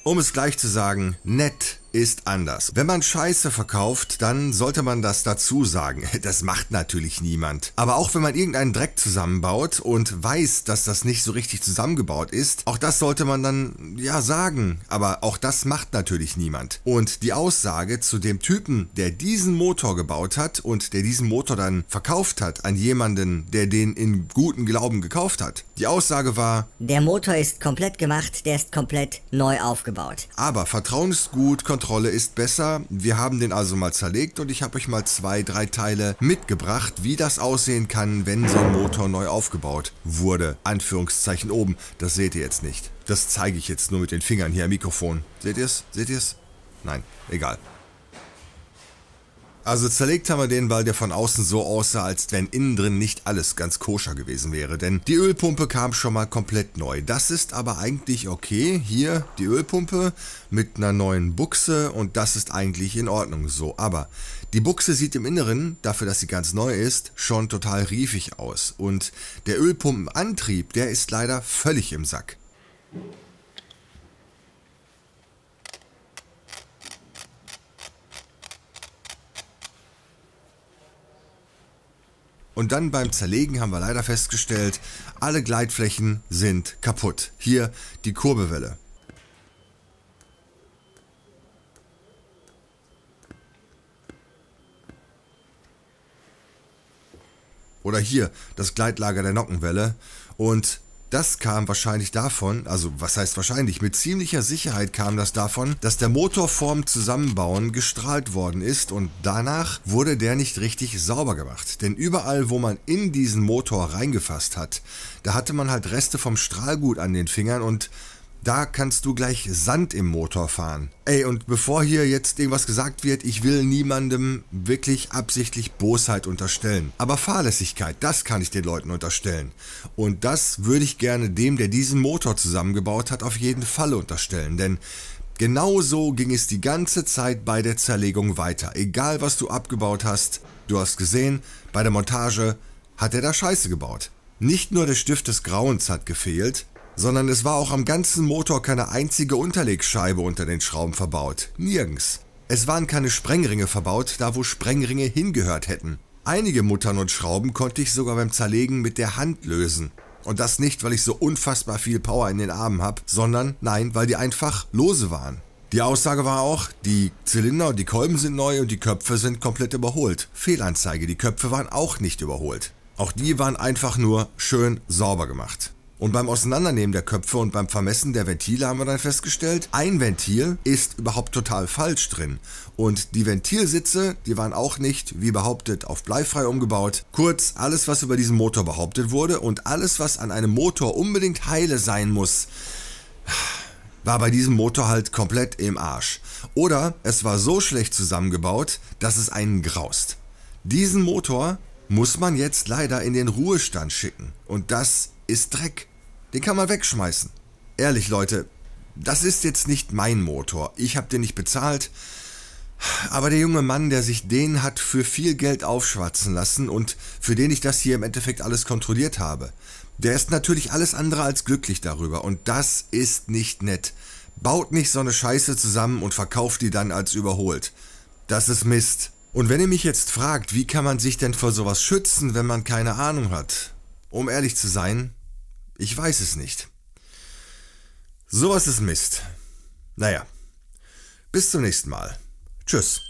Um es gleich zu sagen, nett ist anders. Wenn man Scheiße verkauft, dann sollte man das dazu sagen. Das macht natürlich niemand. Aber auch wenn man irgendeinen Dreck zusammenbaut und weiß, dass das nicht so richtig zusammengebaut ist, auch das sollte man dann ja sagen. Aber auch das macht natürlich niemand. Und die Aussage zu dem Typen, der diesen Motor gebaut hat und der diesen Motor dann verkauft hat an jemanden, der den in gutem Glauben gekauft hat. Die Aussage war: Der Motor ist komplett gemacht, der ist komplett neu aufgebaut. Aber Vertrauen ist gut, Kontrolle ist besser. Wir haben den also mal zerlegt und ich habe euch mal 2, 3 Teile mitgebracht, wie das aussehen kann, wenn so ein Motor neu aufgebaut wurde. Anführungszeichen oben, das seht ihr jetzt nicht. Das zeige ich jetzt nur mit den Fingern hier am Mikrofon. Seht ihr es? Seht ihr es? Nein, egal. Also zerlegt haben wir den, weil der von außen so aussah, als wenn innen drin nicht alles ganz koscher gewesen wäre. Denn die Ölpumpe kam schon mal komplett neu. Das ist aber eigentlich okay. Hier die Ölpumpe mit einer neuen Buchse und das ist eigentlich in Ordnung so. Aber die Buchse sieht im Inneren, dafür dass sie ganz neu ist, schon total riefig aus. Und der Ölpumpenantrieb, der ist leider völlig im Sack. Und dann beim Zerlegen haben wir leider festgestellt, alle Gleitflächen sind kaputt. Hier die Kurbelwelle. Oder hier das Gleitlager der Nockenwelle. Und das kam wahrscheinlich davon, also was heißt wahrscheinlich, mit ziemlicher Sicherheit kam das davon, dass der Motor vorm Zusammenbauen gestrahlt worden ist und danach wurde der nicht richtig sauber gemacht. Denn überall, wo man in diesen Motor reingefasst hat, da hatte man halt Reste vom Strahlgut an den Fingern und da kannst du gleich Sand im Motor fahren. Ey, und bevor hier jetzt irgendwas gesagt wird, ich will niemandem wirklich absichtlich Bosheit unterstellen. Aber Fahrlässigkeit, das kann ich den Leuten unterstellen. Und das würde ich gerne dem, der diesen Motor zusammengebaut hat, auf jeden Fall unterstellen. Denn genau so ging es die ganze Zeit bei der Zerlegung weiter. Egal was du abgebaut hast, du hast gesehen, bei der Montage hat er da Scheiße gebaut. Nicht nur der Stift des Grauens hat gefehlt, sondern es war auch am ganzen Motor keine einzige Unterlegscheibe unter den Schrauben verbaut. Nirgends. Es waren keine Sprengringe verbaut, da wo Sprengringe hingehört hätten. Einige Muttern und Schrauben konnte ich sogar beim Zerlegen mit der Hand lösen. Und das nicht, weil ich so unfassbar viel Power in den Armen habe, sondern nein, weil die einfach lose waren. Die Aussage war auch, die Zylinder und die Kolben sind neu und die Köpfe sind komplett überholt. Fehlanzeige, die Köpfe waren auch nicht überholt. Auch die waren einfach nur schön sauber gemacht. Und beim Auseinandernehmen der Köpfe und beim Vermessen der Ventile haben wir dann festgestellt, ein Ventil ist überhaupt total falsch drin. Und die Ventilsitze, die waren auch nicht, wie behauptet, auf bleifrei umgebaut. Kurz, alles was über diesen Motor behauptet wurde und alles was an einem Motor unbedingt heile sein muss, war bei diesem Motor halt komplett im Arsch. Oder es war so schlecht zusammengebaut, dass es einen graust. Diesen Motor muss man jetzt leider in den Ruhestand schicken. Und das ist Dreck. Den kann man wegschmeißen. Ehrlich Leute, das ist jetzt nicht mein Motor. Ich habe den nicht bezahlt. Aber der junge Mann, der sich den hat für viel Geld aufschwatzen lassen und für den ich das hier im Endeffekt alles kontrolliert habe, der ist natürlich alles andere als glücklich darüber. Und das ist nicht nett. Baut nicht so eine Scheiße zusammen und verkauft die dann als überholt. Das ist Mist. Und wenn ihr mich jetzt fragt, wie kann man sich denn vor sowas schützen, wenn man keine Ahnung hat? Um ehrlich zu sein, ich weiß es nicht. Sowas ist Mist. Naja, bis zum nächsten Mal. Tschüss.